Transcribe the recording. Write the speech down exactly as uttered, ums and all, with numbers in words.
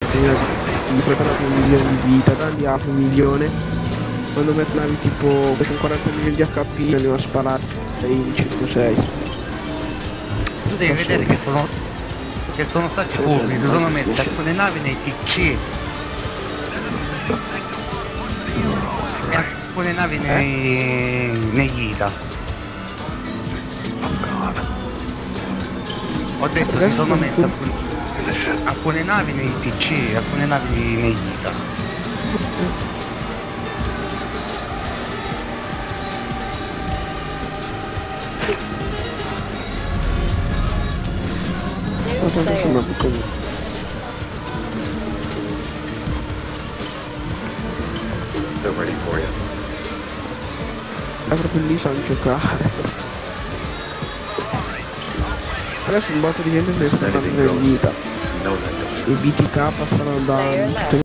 di preparati un milione di vita, tanti altri un milione. Quando mettono tipo con quaranta milioni di H P andiamo a sparare in cinque sei. Tu devi vedere che sono, che sono stati furbi, si sono messi alcune navi nei T C e alcune navi nei, negli I T A. Ho detto che si sono messe alcune, alcune navi nei T C e alcune navi negli I T A. Sono così. They're ready for you. È proprio lì sa giocare. Adesso un botto di gente se ne sta andando in vita. I B T K stanno andando